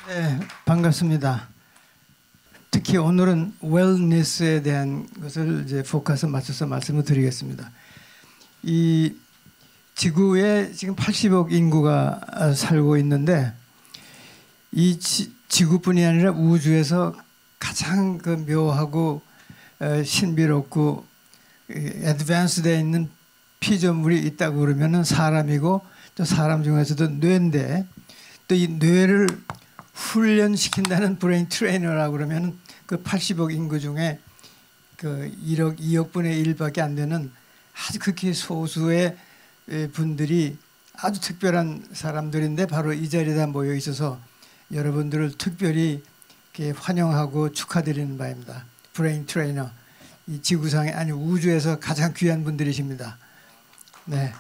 네, 반갑습니다. 특히 오늘은 웰니스에 대한 것을 이제 포커스 맞춰서 말씀을 드리겠습니다. 이 지구에 지금 80억 인구가 살고 있는데 이 지구뿐이 아니라 우주에서 가장 그 묘하고 신비롭고 애드밴스되어 있는 피조물이 있다고 그러면은 사람이고, 또 사람 중에서도 뇌인데, 또 이 뇌를 훈련시킨다는 브레인 트레이너라고 그러면 그 80억 인구 중에 그 1억, 2억 분의 1밖에 안 되는 아주 극히 소수의 분들이 아주 특별한 사람들인데 바로 이 자리에 모여 있어서 여러분들을 특별히 환영하고 축하드리는 바입니다. 브레인 트레이너, 이 지구상에 아니 우주에서 가장 귀한 분들이십니다. 네.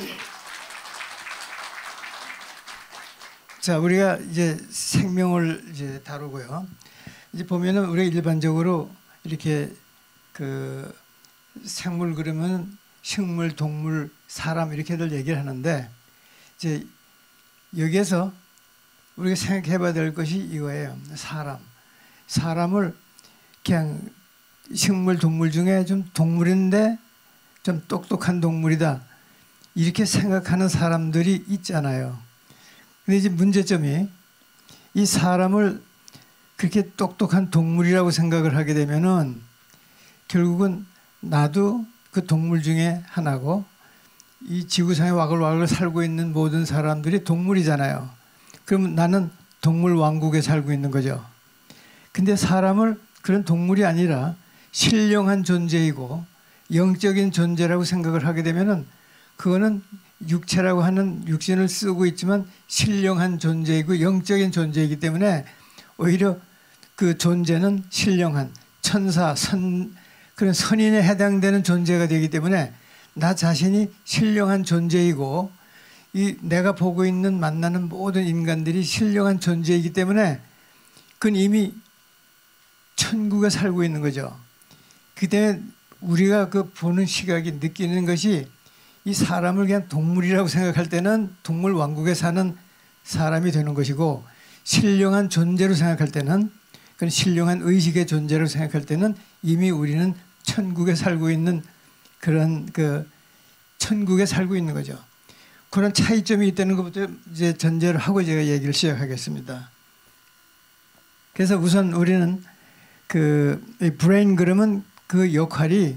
자, 우리가 이제 생명을 이제 다루고요. 이제 보면은 우리가 일반적으로 이렇게 그 생물 그러면 식물, 동물, 사람 이렇게들 얘기를 하는데, 이제 여기에서 우리가 생각해봐야 될 것이 이거예요. 사람을 그냥 식물, 동물 중에 좀 동물인데 좀 똑똑한 동물이다, 이렇게 생각하는 사람들이 있잖아요. 근데 이제 문제점이, 이 사람을 그렇게 똑똑한 동물이라고 생각을 하게 되면은 결국은 나도 그 동물 중에 하나고, 이 지구상에 와글와글 살고 있는 모든 사람들이 동물이잖아요. 그러면 나는 동물 왕국에 살고 있는 거죠. 근데 사람을 그런 동물이 아니라 신령한 존재이고 영적인 존재라고 생각을 하게 되면은 그거는 육체라고 하는 육신을 쓰고 있지만 신령한 존재이고 영적인 존재이기 때문에 오히려 그 존재는 신령한 천사, 그런 선인에 해당되는 존재가 되기 때문에 나 자신이 신령한 존재이고, 이 내가 보고 있는 만나는 모든 인간들이 신령한 존재이기 때문에 그건 이미 천국에 살고 있는 거죠. 그때 우리가 그 보는 시각이 느끼는 것이, 이 사람을 그냥 동물이라고 생각할 때는 동물 왕국에 사는 사람이 되는 것이고, 신령한 존재로 생각할 때는, 그런 신령한 의식의 존재로 생각할 때는 이미 우리는 천국에 살고 있는 그런 그 천국에 살고 있는 거죠. 그런 차이점이 있다는 것부터 이제 전제를 하고 제가 얘기를 시작하겠습니다. 그래서 우선 우리는 그 브레인 그러면 그 역할이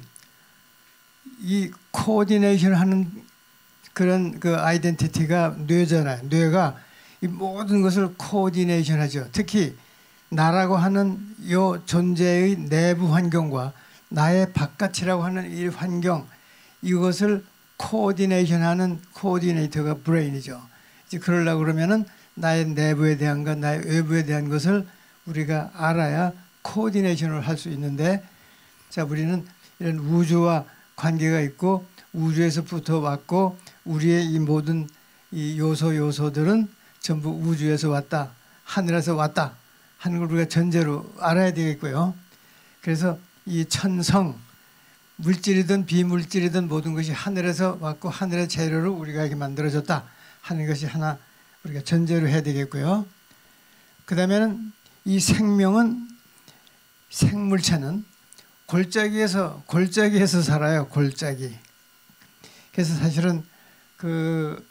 이 코디네이션 하는 그런 그 아이덴티티가 뇌잖아요. 뇌가 이 모든 것을 코디네이션 하죠. 특히 나라고 하는 이 존재의 내부 환경과 나의 바깥이라고 하는 이 환경, 이것을 코디네이션하는 코디네이터가 브레인이죠. 이제 그러려고 그러면은 나의 내부에 대한 것, 나의 외부에 대한 것을 우리가 알아야 코디네이션을 할 수 있는데, 자, 우리는 이런 우주와 관계가 있고 우주에서부터 왔고 우리의 이 모든 이 요소들은 전부 우주에서 왔다, 하늘에서 왔다 하는 걸 우리가 전제로 알아야 되겠고요. 그래서 이 천성, 물질이든 비물질이든 모든 것이 하늘에서 왔고 하늘의 재료로 우리가 이렇게 만들어졌다 하는 것이 하나 우리가 전제로 해야 되겠고요. 그 다음에는 이 생명은, 생물체는 골짜기에서 살아요. 골짜기. 그래서 사실은 그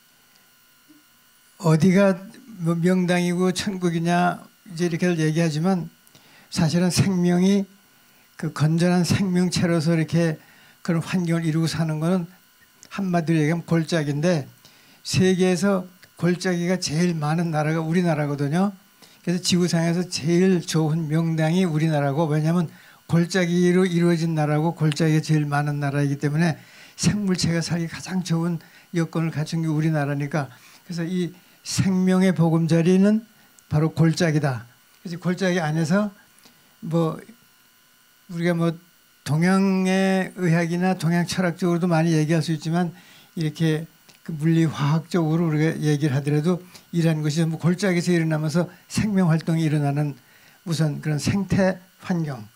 어디가 뭐 명당이고 천국이냐 이제 이렇게 얘기하지만, 사실은 생명이 그 건전한 생명체로서 이렇게 그런 환경을 이루고 사는 것은 한마디로 얘기하면 골짜기인데, 세계에서 골짜기가 제일 많은 나라가 우리나라거든요. 그래서 지구상에서 제일 좋은 명당이 우리나라고, 왜냐하면 골짜기로 이루어진 나라고 골짜기가 제일 많은 나라이기 때문에 생물체가 살기 가장 좋은 여건을 갖춘 게 우리나라니까, 그래서 이 생명의 보금자리는 바로 골짜기다. 그래서 골짜기 안에서 뭐 우리가 뭐 동양의 의학이나 동양 철학적으로도 많이 얘기할 수 있지만, 이렇게 그 물리화학적으로 우리가 얘기를 하더라도 이러한 것이 전부 골짜기에서 일어나면서 생명 활동이 일어나는 우선 그런 생태 환경.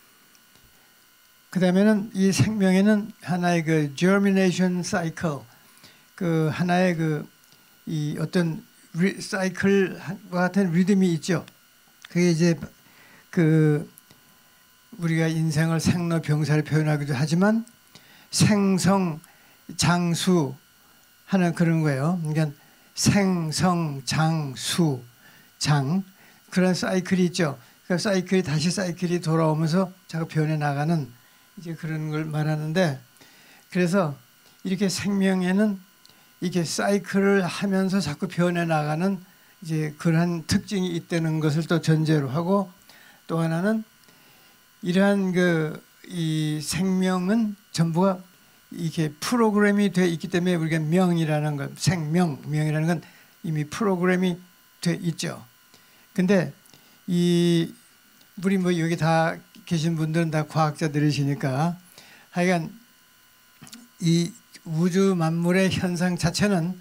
그 다음에는 이 생명에는 하나의 그 germination cycle, 그 하나의 그 이 어떤 사이클과 같은 리듬이 있죠. 그게 이제 그 우리가 인생을 생로병사를 표현하기도 하지만 생성 장수 하는 그런 거예요. 그러니까 생성 장수 장 그런 사이클이 있죠. 그 사이클이 다시 사이클이 돌아오면서 자꾸 변해 나가는 이제 그런 걸 말하는데, 그래서 이렇게 생명에는 이게 사이클을 하면서 자꾸 변해 나가는 이제 그러한 특징이 있다는 것을 또 전제로 하고, 또 하나는 이러한 이 생명은 전부가 이게 프로그램이 돼 있기 때문에 우리가 명이라는 것, 명이라는 건 이미 프로그램이 돼 있죠. 근데 우리 뭐 여기 다 계신 분들은 다 과학자들이시니까 하여간 이 우주 만물의 현상 자체는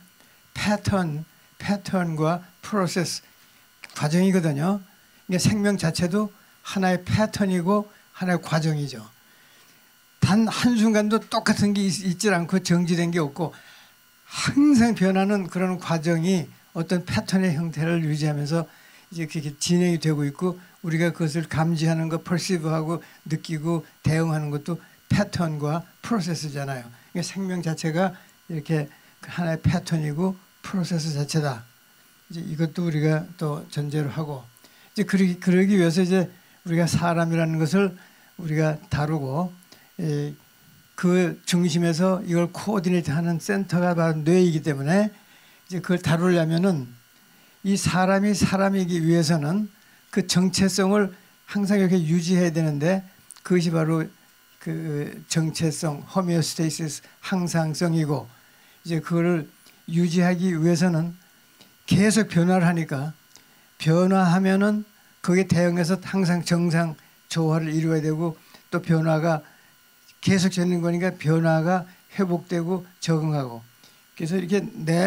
패턴과 프로세스 과정이거든요. 그러니까 생명 자체도 하나의 패턴이고 하나의 과정이죠. 단 한순간도 똑같은 게 있질 않고 정지된 게 없고 항상 변하는 그런 과정이 어떤 패턴의 형태를 유지하면서 이제 그렇게 진행이 되고 있고, 우리가 그것을 감지하는 것, 퍼시브하고 느끼고 대응하는 것도 패턴과 프로세스잖아요. 그러니까 생명 자체가 이렇게 하나의 패턴이고 프로세스 자체다. 이제 이것도 우리가 또 전제로 하고, 이제 그러기 위해서 이제 우리가 사람이라는 것을 우리가 다루고, 그 중심에서 이걸 코디네이트하는 센터가 바로 뇌이기 때문에 이제 그걸 다루려면은 이 사람이 사람이기 위해서는 그 정체성을 항상 이렇게 유지해야 되는데, 그것이 바로 그 정체성, 호메오스테이시스, 항상성이고, 이제 그거를 유지하기 위해서는 계속 변화를 하니까, 변화하면은 거기에 대응해서 항상 정상 조화를 이루어야 되고, 또 변화가 계속 되는 거니까 변화가 회복되고 적응하고, 그래서 이렇게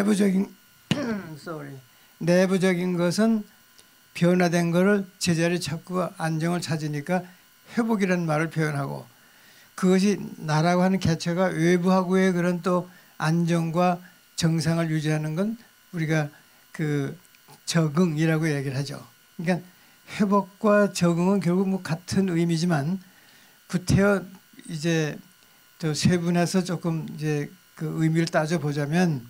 내부적인 것은 변화된 거를 제자리 찾고 안정을 찾으니까 회복이라는 말을 표현하고, 그것이 나라고 하는 개체가 외부하고의 그런 또 안정과 정상을 유지하는 건 우리가 그 적응이라고 얘기를 하죠. 그러니까 회복과 적응은 결국 뭐 같은 의미지만 구태여 이제 더 세분해서 조금 이제 그 의미를 따져 보자면,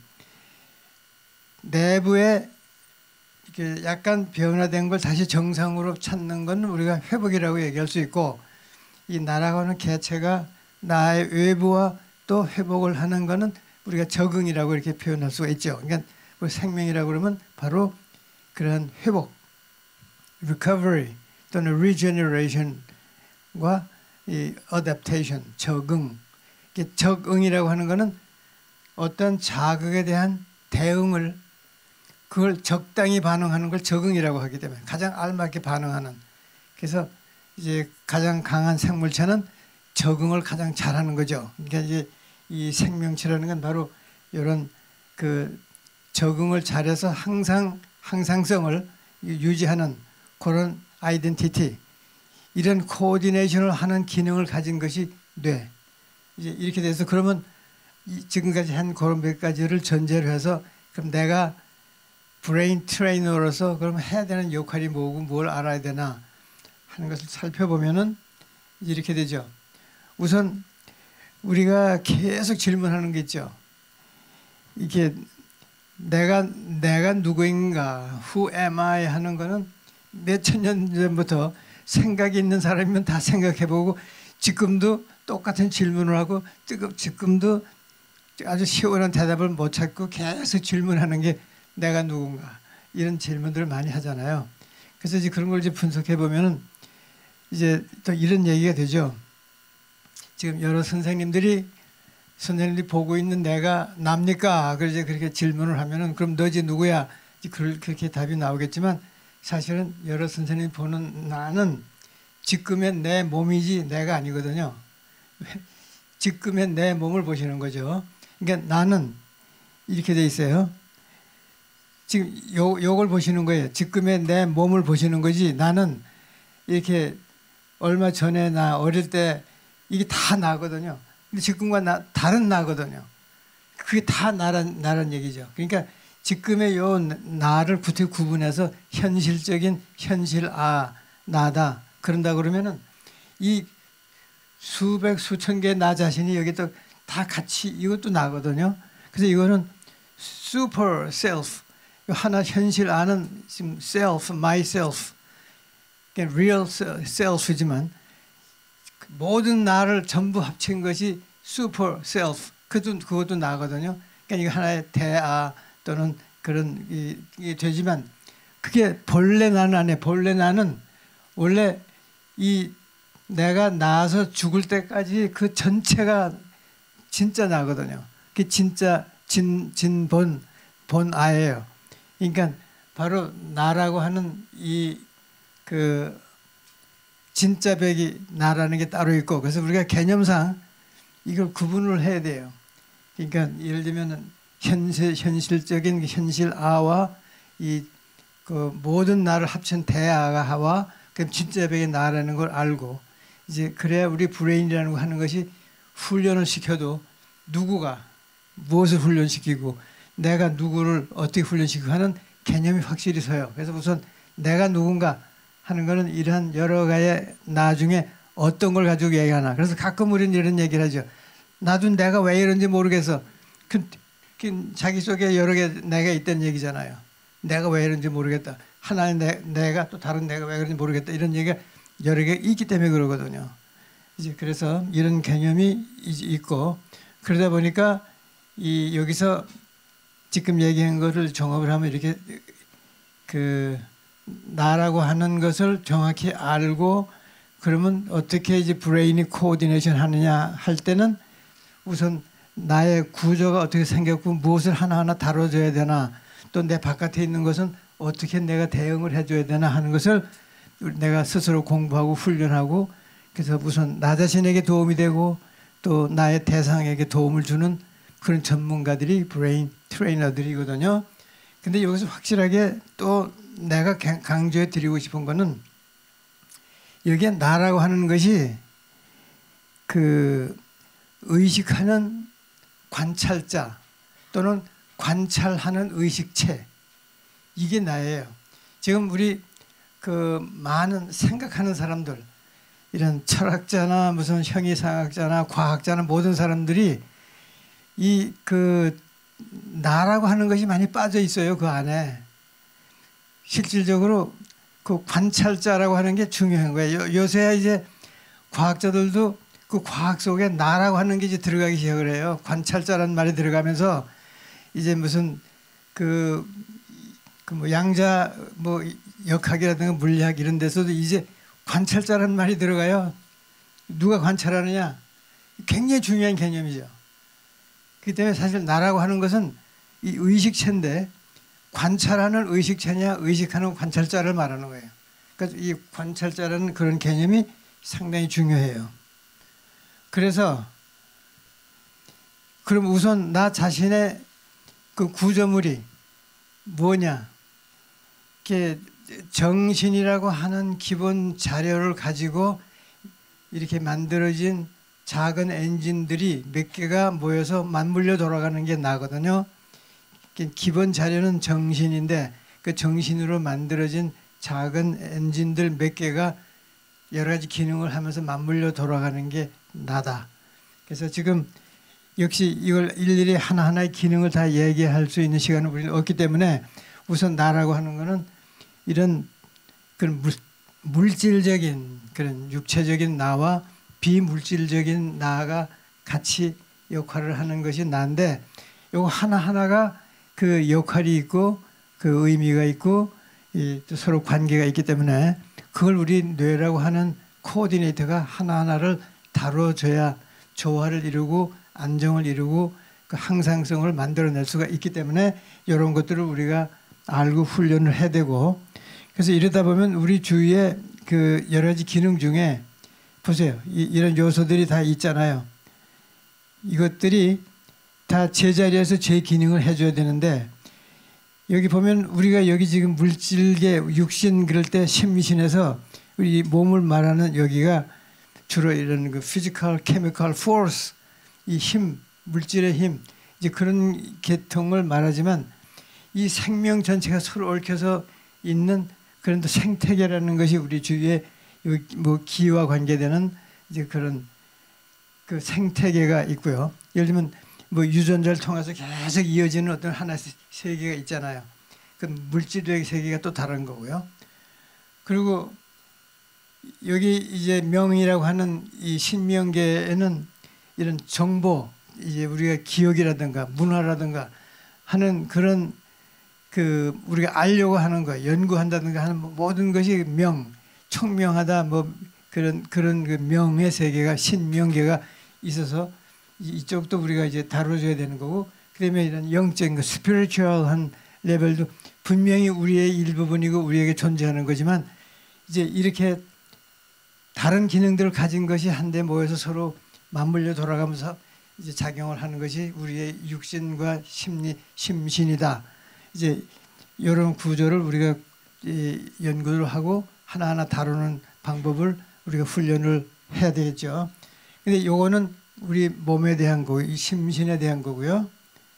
내부에 이렇게 약간 변화된 걸 다시 정상으로 찾는 건 우리가 회복이라고 얘기할 수 있고, 이 나라고 개체가 나의 외부와 또 회복을 하는 거는 우리가 적응이라고 이렇게 표현할 수가 있죠. 그러니까 생명이라고 그러면 바로 그런 회복, recovery 또는 regeneration과 이 adaptation, 적응. 적응이라고 하는 거는 어떤 자극에 대한 대응을, 그걸 적당히 반응하는 걸 적응이라고 하기 때문에 가장 알맞게 반응하는. 그래서 이제 가장 강한 생물체는 적응을 가장 잘하는 거죠. 그러니까 이제 이 생명체라는 건 바로 이런 그 적응을 잘해서 항상성을 유지하는 그런 아이덴티티, 이런 코디네이션을 하는 기능을 가진 것이 뇌. 이제 이렇게 돼서, 그러면 지금까지 한 그런 몇 가지를 전제로 해서, 그럼 내가 브레인 트레이너로서 그럼 해야 되는 역할이 뭐고 뭘 알아야 되나 하는 것을 살펴보면은 이렇게 되죠. 우선 우리가 계속 질문하는 게 있죠. 이게 내가 누구인가, who am I 하는 거는 몇천 년 전부터 생각이 있는 사람이면 다 생각해보고, 지금도 똑같은 질문을 하고, 지금도 아주 시원한 대답을 못 찾고 계속 질문하는 게 내가 누군가, 이런 질문들을 많이 하잖아요. 그래서 이제 그런 걸 이제 분석해 보면은 이제 또 이런 얘기가 되죠. 지금 여러 선생님들이 보고 있는 내가 납니까? 그래서 그렇게 질문을 하면은, 그럼 너지 누구야? 그렇게 답이 나오겠지만, 사실은 여러 선생님이 보는 나는 지금의 내 몸이지 내가 아니거든요. 지금의 내 몸을 보시는 거죠. 그러니까 나는 이렇게 돼 있어요. 지금 요걸 보시는 거예요. 지금의 내 몸을 보시는 거지, 나는 이렇게 얼마 전에 나 어릴 때 이게 다 나거든요. 근데 지금과 다른 나거든요. 그게 다 나란 얘기죠. 그러니까 지금의 요 나를 구분해서 현실적인 현실 나다 그런다 그러면은 이 수백 수천 개의 나 자신이 여기 또 다 같이 이것도 나거든요. 그래서 이거는 super self 하나 현실 아는 지금 self, myself, real self이지만 모든 나를 전부 합친 것이 super self 그것도 나거든요. 그러니까 이거 하나의 대아 또는 그런 이게 되지만 그게 본래 나는 안에 본래 나는 원래 이 내가 나서 죽을 때까지 그 전체가 진짜 나거든요. 그게 진짜 본아예요. 그러니까 바로 나라고 하는 이 그 진짜 백이 나라는 게 따로 있고 그래서 우리가 개념상 이걸 구분을 해야 돼요. 그러니까 예를 들면 현실적인 현실 아와 이 그 모든 나를 합친 대아가 그 진짜 백의 나라는 걸 알고 이제 그래야 우리 브레인이라는 거 하는 것이 훈련을 시켜도 누구가 무엇을 훈련시키고 내가 누구를 어떻게 훈련시키고 하는 개념이 확실히 서요. 그래서 우선 내가 누군가 하는 거는 이러한 여러 가지 나중에 어떤 걸 가지고 얘기하나. 그래서 가끔 우리는 이런 얘기를 하죠. 나도 내가 왜 이런지 모르겠어. 그 자기 속에 여러 개 내가 있다는 얘기잖아요. 내가 왜 이런지 모르겠다. 하나의 내가 또 다른 내가 왜 그런지 모르겠다. 이런 얘기가 여러 개 있기 때문에 그러거든요. 이제 그래서 이런 개념이 있고 그러다 보니까 이 여기서 지금 얘기한 것을 종합을 하면 이렇게 그 나라고 하는 것을 정확히 알고 그러면 어떻게 이제 브레인이 코디네이션 하느냐 할 때는 우선 나의 구조가 어떻게 생겼고 무엇을 하나하나 다뤄줘야 되나 또 내 바깥에 있는 것은 어떻게 내가 대응을 해줘야 되나 하는 것을 내가 스스로 공부하고 훈련하고 그래서 우선 나 자신에게 도움이 되고 또 나의 대상에게 도움을 주는 그런 전문가들이 브레인 트레이너들이거든요. 근데 여기서 확실하게 또 내가 강조해 드리고 싶은 거는 여기에 나라고 하는 것이 그 의식하는 관찰자 또는 관찰하는 의식체 이게 나예요. 지금 우리 그 많은 생각하는 사람들 이런 철학자나 무슨 형이상학자나 과학자나 모든 사람들이 이 그 나라고 하는 것이 많이 빠져 있어요. 그 안에 실질적으로 그 관찰자라고 하는 게 중요한 거예요. 요새야 이제 과학자들도 그 과학 속에 나라고 하는 게 이제 들어가기 시작을 해요. 관찰자라는 말이 들어가면서 이제 무슨 그 뭐 양자 뭐 역학이라든가 물리학 이런 데서도 이제 관찰자라는 말이 들어가요. 누가 관찰하느냐 굉장히 중요한 개념이죠. 그렇기 때문에 사실 나라고 하는 것은 이 의식체인데 관찰하는 의식체냐 의식하는 관찰자를 말하는 거예요. 그러니까 이 관찰자라는 그런 개념이 상당히 중요해요. 그래서 그럼 우선 나 자신의 그 구조물이 뭐냐? 이렇게 정신이라고 하는 기본 자료를 가지고 이렇게 만들어진 작은 엔진들이 몇 개가 모여서 맞물려 돌아가는 게 나거든요. 기본 자료는 정신인데 그 정신으로 만들어진 작은 엔진들 몇 개가 여러 가지 기능을 하면서 맞물려 돌아가는 게 나다. 그래서 지금 역시 이걸 일일이 하나하나의 기능을 다 얘기할 수 있는 시간은 우리는 없기 때문에 우선 나라고 하는 거는 이런 그런 물질적인 그런 육체적인 나와 비물질적인 나가 같이 역할을 하는 것이 나인데 요거 하나하나가 그 역할이 있고 그 의미가 있고 또 서로 관계가 있기 때문에 그걸 우리 뇌라고 하는 코디네이터가 하나하나를 다뤄줘야 조화를 이루고 안정을 이루고 그 항상성을 만들어낼 수가 있기 때문에 이런 것들을 우리가 알고 훈련을 해야 되고 그래서 이러다 보면 우리 주위에 그 여러 가지 기능 중에 보세요. 이런 요소들이 다 있잖아요. 이것들이 다 제자리에서 제 기능을 해줘야 되는데 여기 보면 우리가 여기 지금 물질계 육신 그럴 때 심신에서 우리 몸을 말하는 여기가 주로 이런 그 physical, chemical force 이 힘, 물질의 힘 이제 그런 계통을 말하지만 이 생명 전체가 서로 얽혀서 있는 그런 생태계라는 것이 우리 주위에 뭐 기와 관계되는 이제 그런 그 생태계가 있고요. 예를 들면 뭐 유전자를 통해서 계속 이어지는 어떤 하나의 세계가 있잖아요. 그 물질의 세계가 또 다른 거고요. 그리고 여기 이제 명이라고 하는 이 신명계에는 이런 정보, 이제 우리가 기억이라든가 문화라든가 하는 그런 그 우리가 알려고 하는 거, 연구한다든가 하는 모든 것이 청명하다 뭐 그런 그 명의 세계가 신명계가 있어서 이쪽도 우리가 이제 다뤄줘야 되는 거고, 그다음에 이런 영적인 거, 스피리추얼한 레벨도 분명히 우리의 일부분이고 우리에게 존재하는 거지만 이제 이렇게 다른 기능들을 가진 것이 한데 모여서 서로 맞물려 돌아가면서 이제 작용을 하는 것이 우리의 육신과 심신이다. 이제 이런 구조를 우리가 연구를 하고 하나하나 다루는 방법을 우리가 훈련을 해야 되겠죠. 근데 요거는 우리 몸에 대한 거, 이 심신에 대한 거고요.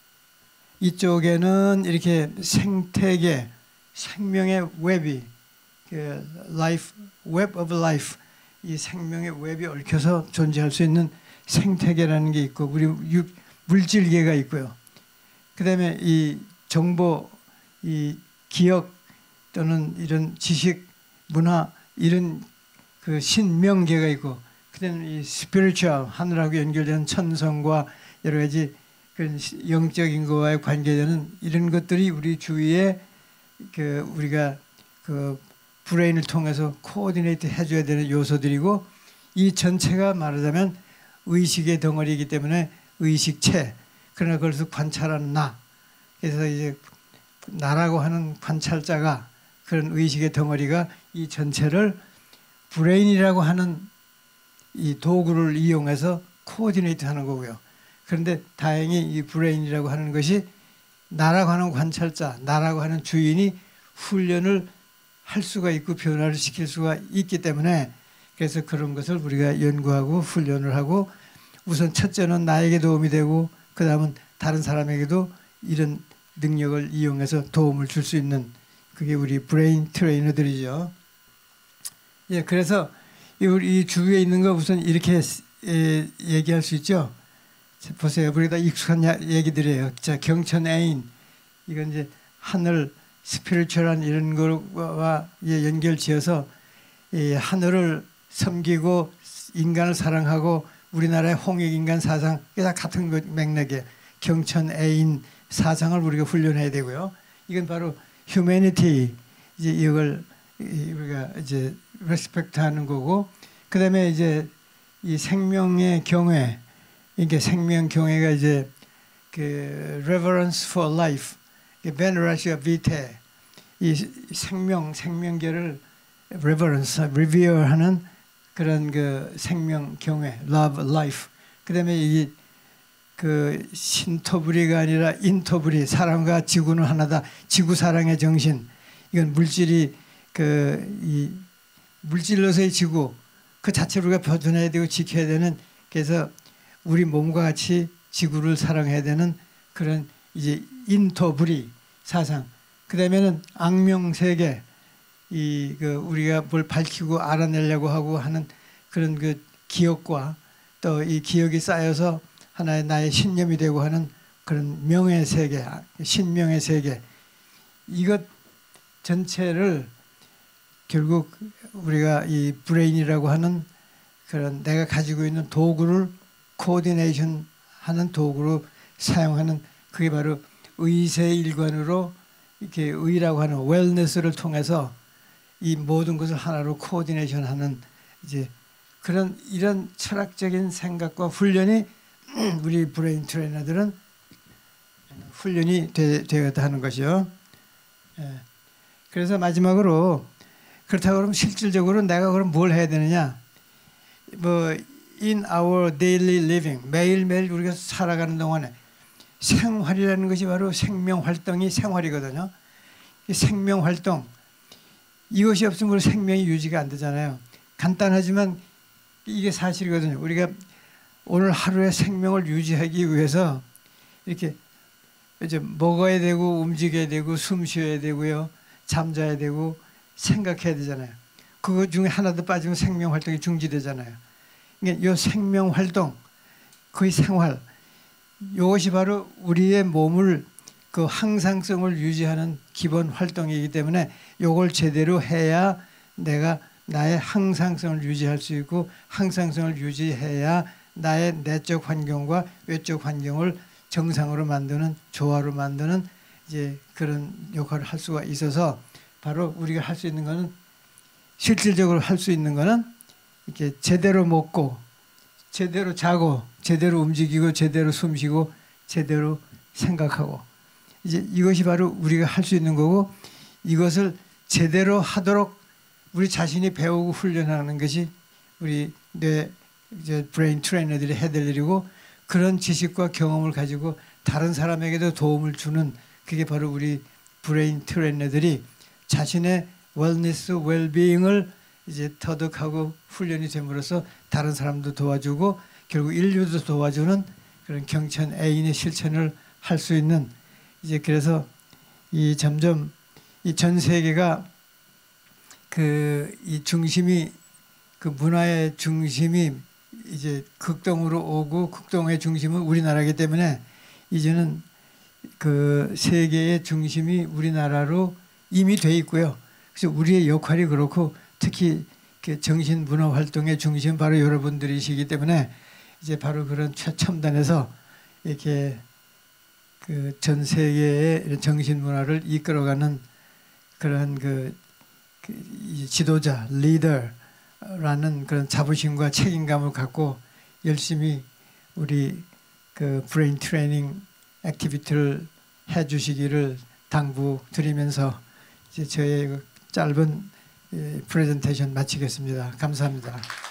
이쪽에는 이렇게 생태계, 생명의 웹이, 그 life, web of life, 이 생명의 웹이 얽혀서 존재할 수 있는 생태계라는 게 있고, 우리 물질계가 있고요. 그다음에 이 정보, 이 기억 또는 이런 지식, 문화 이런 그 신명계가 있고, 그다음에 이 스피리추얼 하늘하고 연결되는 천성과 여러 가지 그런 영적인 거와의 관계되는 이런 것들이 우리 주위에 그 우리가 그 브레인을 통해서 코디네이트 해줘야 되는 요소들이고, 이 전체가 말하자면 의식의 덩어리이기 때문에 의식체, 그러나 그것을 관찰하는 나, 그래서 이제 나라고 하는 관찰자가 그런 의식의 덩어리가 이 전체를 브레인이라고 하는 이 도구를 이용해서 코디네이트 하는 거고요. 그런데 다행히 이 브레인이라고 하는 것이 나라고 하는 관찰자, 나라고 하는 주인이 훈련을 할 수가 있고 변화를 시킬 수가 있기 때문에, 그래서 그런 것을 우리가 연구하고 훈련을 하고, 우선 첫째는 나에게 도움이 되고 그 다음은 다른 사람에게도 이런 능력을 이용해서 도움을 줄 수 있는, 그게 우리 브레인 트레이너들이죠. 예, 그래서 이 주위에 있는 거 우선 이렇게 얘기할 수 있죠. 보세요. 우리가 익숙한 얘기들이에요. 자, 경천 애인, 이건 이제 하늘, 스피리추얼한 이런 거와 연결지어서 이 하늘을 섬기고 인간을 사랑하고 우리나라의 홍익인간 사상, 다 같은 맥락에 경천 애인 사상을 우리가 훈련해야 되고요. 이건 바로 휴머니티, 이제 이걸 우리가 이제 레스펙트하는 거고, 그다음에 이제 이 생명의 경외, 이게 생명 경외가 이제 그 reverence for life, veneratio vitae, 이 생명계를 reverence, revere하는 그런 그 생명 경외, love life. 그다음에 이 그 신토불이가 아니라 인토불이, 사람과 지구는 하나다. 지구 사랑의 정신. 이건 물질이 이 물질로서의 지구 그 자체로 우리가 보존해야 되고 지켜야 되는, 그래서 우리 몸과 같이 지구를 사랑해야 되는 그런 이제 인토불이 사상. 그다음에는 악명 세계, 이 그 우리가 뭘 밝히고 알아내려고 하고 하는 그런 그 기억과 또 이 기억이 쌓여서 하나의 나의 신념이 되고 하는 그런 명의 세계, 신명의 세계. 이것 전체를 결국 우리가 이 브레인이라고 하는 그런 내가 가지고 있는 도구를 코디네이션 하는 도구로 사용하는, 그게 바로 의세 일관으로 이렇게 의라고 하는 웰네스를 통해서 이 모든 것을 하나로 코디네이션 하는 이제 그런 이런 철학적인 생각과 훈련이 우리 브레인 트레이너들은 훈련이 되어야 하는 것이요. 예. 그래서 마지막으로, 그렇다고 그러면 실질적으로 내가 그럼 뭘 해야 되느냐? 뭐 in our daily living, 매일매일 우리가 살아가는 동안에 생활이라는 것이 바로 생명 활동이 생활이거든요. 이 생명 활동, 이것이 없으면 우리 생명이 유지가 안 되잖아요. 간단하지만 이게 사실이거든요. 우리가 오늘 하루의 생명을 유지하기 위해서 이렇게 이제 먹어야 되고 움직여야 되고 숨 쉬어야 되고요. 잠자야 되고 생각해야 되잖아요. 그거 중에 하나도 빠지면 생명 활동이 중지되잖아요. 그러니까 이 생명 활동, 거의 생활, 이것이 바로 우리의 몸을 그 항상성을 유지하는 기본 활동이기 때문에 이걸 제대로 해야 내가 나의 항상성을 유지할 수 있고 항상성을 유지해야 나의 내적 환경과 외적 환경을 정상으로 만드는 조화로 만드는 이제 그런 역할을 할 수가 있어서 바로 우리가 할 수 있는 거는 실질적으로 할 수 있는 거는 이렇게 제대로 먹고 제대로 자고 제대로 움직이고 제대로 숨쉬고 제대로 생각하고 이제 이것이 바로 우리가 할 수 있는 거고 이것을 제대로 하도록 우리 자신이 배우고 훈련하는 것이 우리 뇌 이제 브레인 트레이너들이 해야 될 일이고 그런 지식과 경험을 가지고 다른 사람에게도 도움을 주는 그게 바로 우리 브레인 트레이너들이 자신의 웰니스, 웰비잉을 이제 터득하고 훈련이 됨으로써 다른 사람도 도와주고 결국 인류도 도와주는 그런 경천 A인의 실천을 할 수 있는 이제 그래서 이 점점 이 전 세계가 그 이 중심이 그 문화의 중심이 이제 극동으로 오고 극동의 중심은 우리나라이기 때문에 이제는 그 세계의 중심이 우리나라로 이미 돼 있고요. 그래서 우리의 역할이 그렇고 특히 정신 문화 활동의 중심 바로 여러분들이시기 때문에 이제 바로 그런 최첨단에서 이렇게 그 전 세계의 정신 문화를 이끌어가는 그런 그 지도자, 리더라는 그런 자부심과 책임감을 갖고 열심히 우리 그 브레인 트레이닝 액티비티를 해주시기를 당부드리면서 이제 저의 짧은 프레젠테이션 마치겠습니다. 감사합니다.